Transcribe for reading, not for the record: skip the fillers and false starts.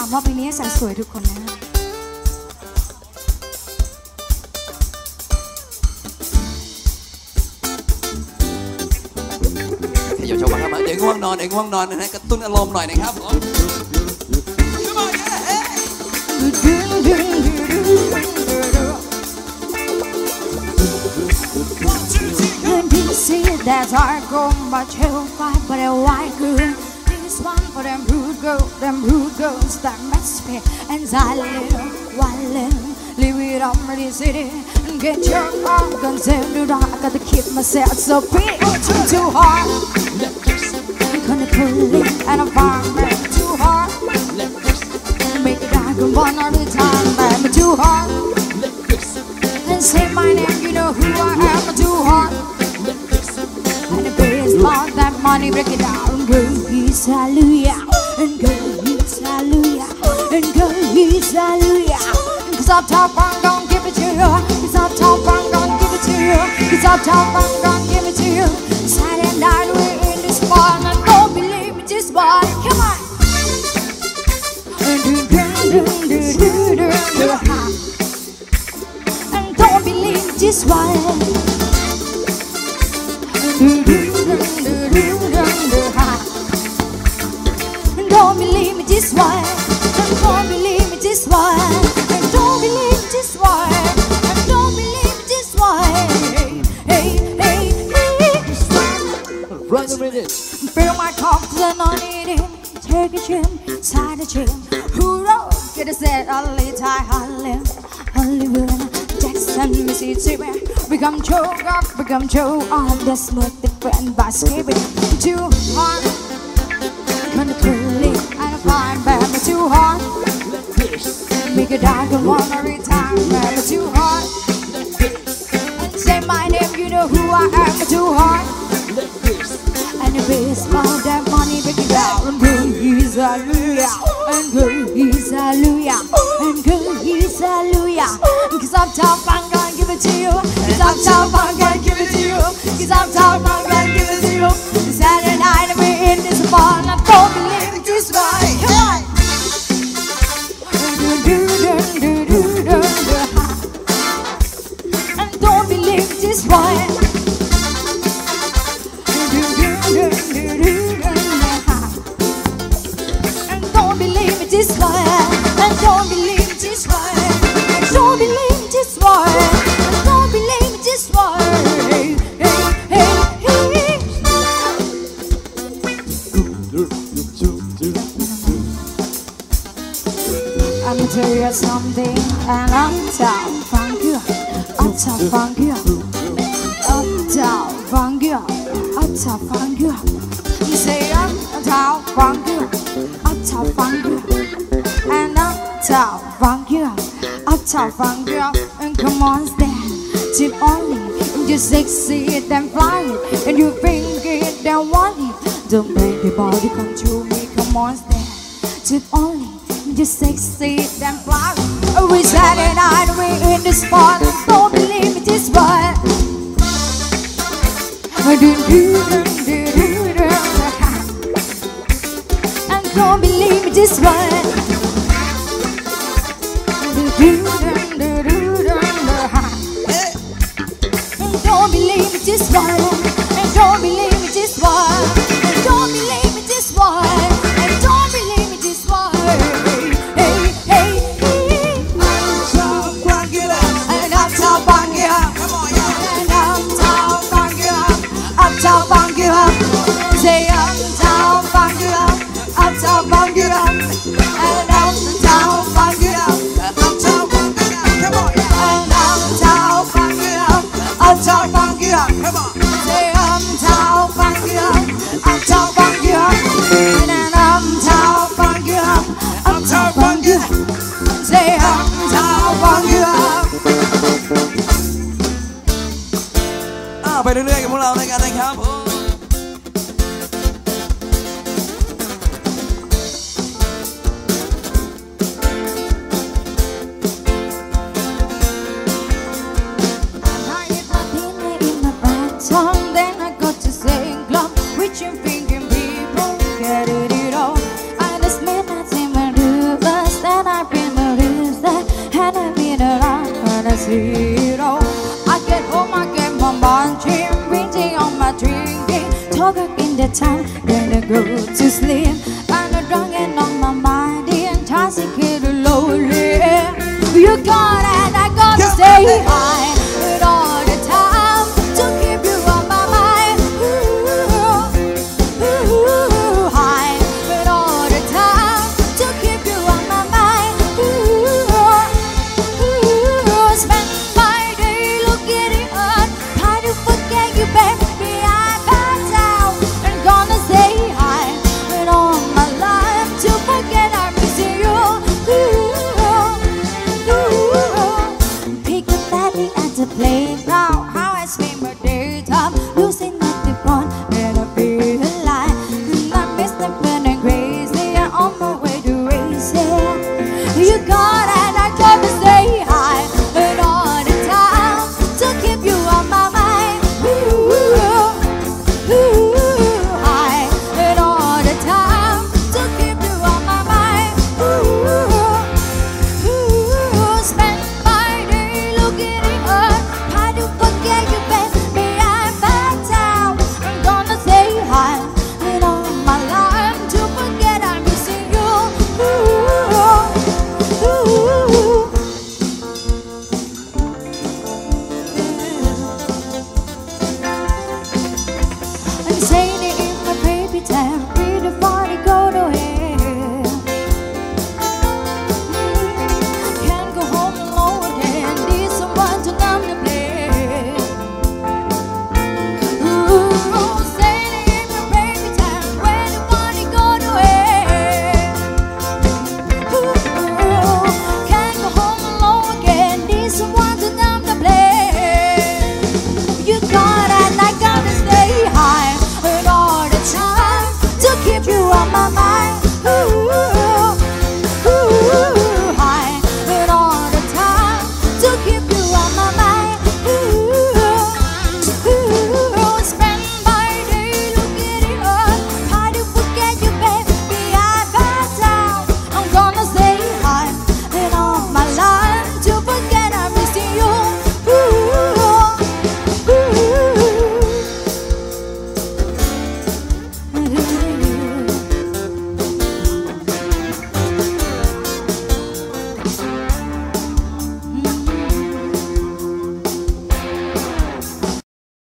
งว่าปีนี้สาวสวยทุกคนนะอย่าชมมาครับเด็กง่วงนอนเด็กง่วงนอนนะฮะกระตุ้นอารมณ์หน่อยนะครับผม That's hard go much hell fight but a white girl. This one for them rude girls that mess me and live it up in the city and get your heart considered. I got to keep myself so big, too hard. I'm gonna pull it and I'm farming too hard. Make it dark one at a time, baby, too hard. And say my name, you know who I am, too hard. And the bass part that money break it down. Girl, he's hallelujah. And girl, he's hallelujah. And girl, he's hallelujah. Cause up top, I'm gonna give it to you. Cause up top, I'm gonna give it to you. Cause up top, I'm gonna give it to you. Saturday night, we're in this bar. And I don't believe it, this bar. Come on. And don't believe this one. Don't believe me this one. Don't believe me this one. Don't believe this one. Don't believe this one. Hey, hey, hey. Right a minute. Feel my confidence on it. Take a chin, side a chin. Hoorah, get a set, only tie, Hollywood, Jackson, Mississippi. Become choke up, become choke on the smooth different by skipping too hard. Gonna pull it and I find baby too hard. Make a dog and one every time, baby too hard. And say my name, you know who I am, too hard. And the bass all that money break it down. And girl, he's hallelujah. And girl, he's hallelujah. And girl, he's hallelujah. Cause I'm top, I'm gonna give it to you. Cause I'm top, I'm gonna give it to you. Cause I'm top, I'm gonna give it to you. Saturday night and we're in this bar. And I don't believe this right. Come on. And don't believe this right. And don't believe this one. And don't believe this one. And don't believe this one. And don't believe this one. Hey, hey, hey, hey. I'ma tell you something, and uptown funk you, uptown funk you, uptown funk you, uptown funk you. You say uptown funk you, uptown funk you, and uptown funk you, uptown funk you. And come on, stand, sit only, and you sexy it and fly it, and you think it and want it. Don't make the body come to me. Come on, stand, sit only. Just sexy and fly. We Saturday night, we in the spot. Don't believe me, this one. And don't believe me, this one. And don't believe me, this one. And don't believe me, this one. And don't believe me, this one. And don't believe me, this one. Say uptown funk it up, uptown funk it up, and uptown funk it up, uptown funk it up, come on, and uptown funk it up, uptown funk it up, come on. Say uptown funk it up, uptown funk it up, and uptown funk it up, uptown funk it up. Say uptown funk it up. ไปเรื่อยๆกับพวกเราในการนะครับ zero. I get home, I get my munching, painting on my drinking, talking in the town, then I go to sleep. And I'm drunk and on my mind, and tossing it lonely. You got it, I gotta stay high.